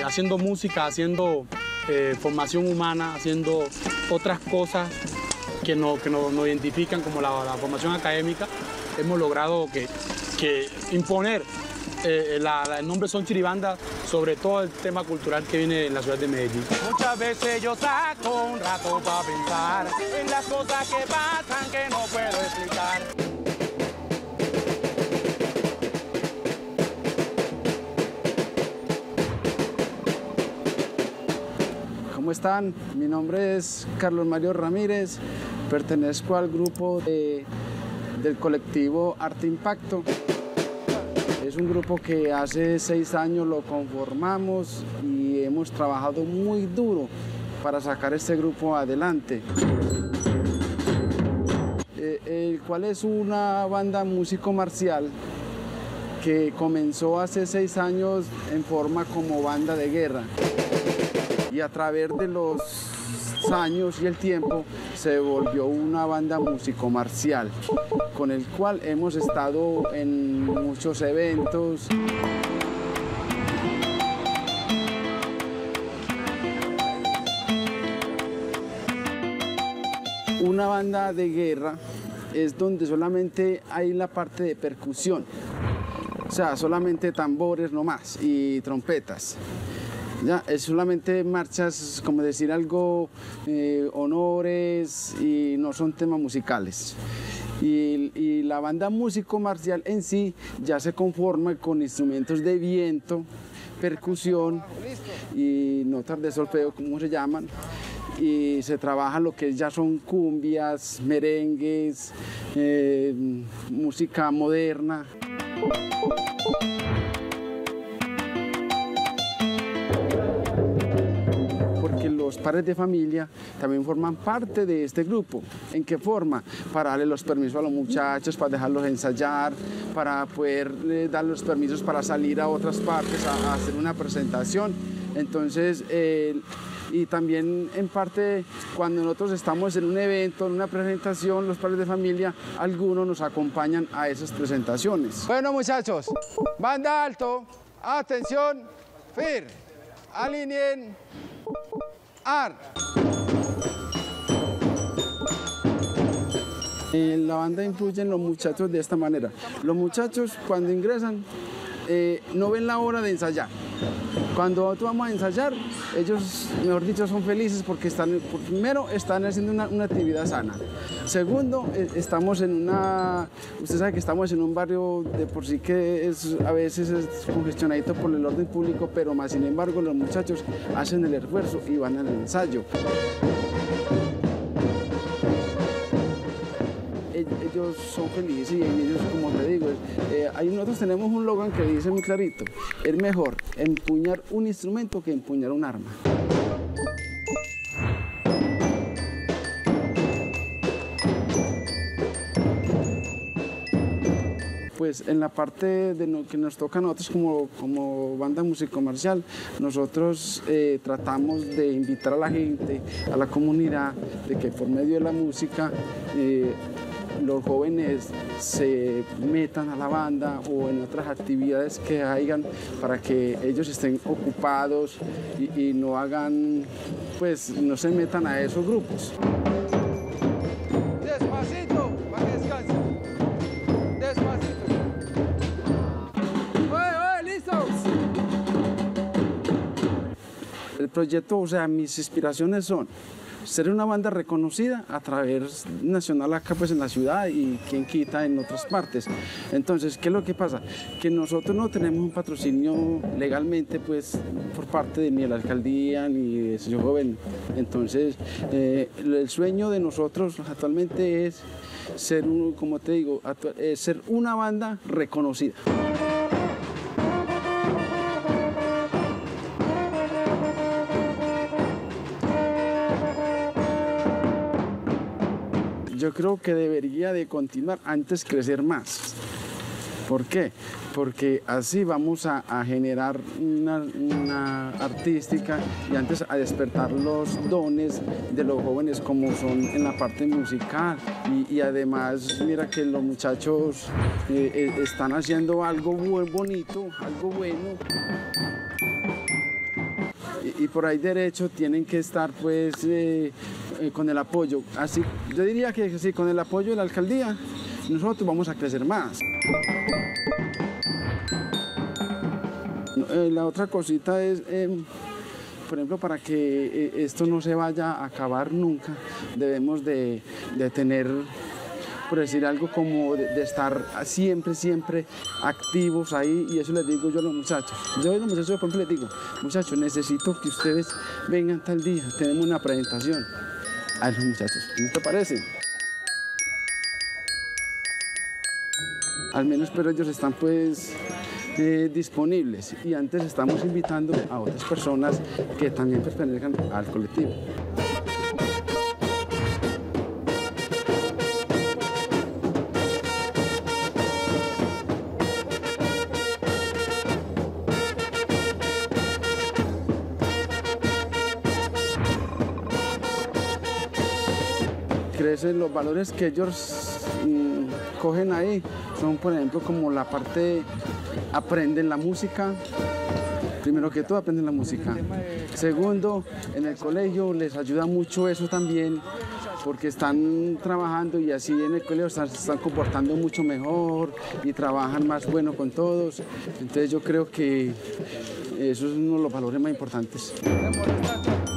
haciendo música, haciendo formación humana, haciendo otras cosas que nos identifican como la formación académica, hemos logrado que imponer el nombre Son Chiribanda sobre todo el tema cultural que viene en la ciudad de Medellín. Muchas veces yo saco un rato para pensar en las cosas que pasan que no puedo explicar. ¿Cómo están? Mi nombre es Carlos Mario Ramírez, pertenezco al grupo del colectivo Arte Impacto. Es un grupo que hace 6 años lo conformamos y hemos trabajado muy duro para sacar este grupo adelante. El cual es una banda músico marcial que comenzó hace 6 años en forma como banda de guerra. Y a través de los años y el tiempo se volvió una banda músico marcial, con el cual hemos estado en muchos eventos. Una banda de guerra es donde solamente hay la parte de percusión, o sea, solamente tambores nomás y trompetas. Ya, es solamente marchas, como decir algo, honores, y no son temas musicales. Y la banda músico marcial en sí ya se conforma con instrumentos de viento, percusión y notas de solfeo, como se llaman. Y se trabaja lo que ya son cumbias, merengues, música moderna. Los padres de familia también forman parte de este grupo. ¿En qué forma? Para darle los permisos a los muchachos, para dejarlos ensayar, para poder dar los permisos para salir a otras partes a hacer una presentación. Entonces, y también en parte cuando nosotros estamos en un evento, en una presentación, los padres de familia, algunos nos acompañan a esas presentaciones. Bueno, muchachos, banda alto, atención, FIR, alineen. En la banda influyen los muchachos de esta manera. Los muchachos cuando ingresan no ven la hora de ensayar. Cuando nosotros vamos a ensayar, ellos, mejor dicho, son felices porque primero están haciendo una actividad sana. Segundo, estamos en usted sabe que estamos en un barrio de por sí que a veces es congestionadito por el orden público, pero más sin embargo los muchachos hacen el esfuerzo y van al ensayo. Ellos son felices y ellos, como te digo, nosotros tenemos un slogan que dice muy clarito: es mejor empuñar un instrumento que empuñar un arma. Pues en la parte de que nos toca a nosotros como banda músico marcial, nosotros tratamos de invitar a la gente, a la comunidad, de que por medio de la música los jóvenes se metan a la banda o en otras actividades que hayan para que ellos estén ocupados y no hagan, pues no se metan a esos grupos. Despacito, para que descansen. Despacito. ¡Oye, listos! El proyecto, o sea, mis inspiraciones son ser una banda reconocida a través nacional acá pues en la ciudad y quien quita en otras partes. Entonces, ¿qué es lo que pasa? Que nosotros no tenemos un patrocinio legalmente pues por parte ni de la alcaldía ni de señor Joven. Entonces, el sueño de nosotros actualmente es ser, como te digo, ser una banda reconocida. Yo creo que debería de continuar, antes crecer más. ¿Por qué? Porque así vamos a generar una artística y antes a despertar los dones de los jóvenes como son en la parte musical. Y además, mira que los muchachos están haciendo algo muy bonito, algo bueno. y por ahí derecho tienen que estar pues con el apoyo. Así, yo diría que sí, con el apoyo de la alcaldía nosotros vamos a crecer más. La otra cosita es, por ejemplo, para que esto no se vaya a acabar nunca, debemos de tener, por decir algo, como de estar siempre activos ahí, y eso les digo yo a los muchachos. Yo a los muchachos, por ejemplo, les digo, muchachos, necesito que ustedes vengan tal día, tenemos una presentación. A los muchachos, ¿no te parece? Al menos, pero ellos están pues disponibles, y antes estamos invitando a otras personas que también pertenezcan al colectivo. Crecen los valores que ellos cogen ahí, son por ejemplo como la parte, aprenden la música, primero que todo aprenden la música. Segundo, en el colegio les ayuda mucho eso también, porque están trabajando y así en el colegio se están comportando mucho mejor y trabajan más bueno con todos. Entonces yo creo que eso es uno de los valores más importantes.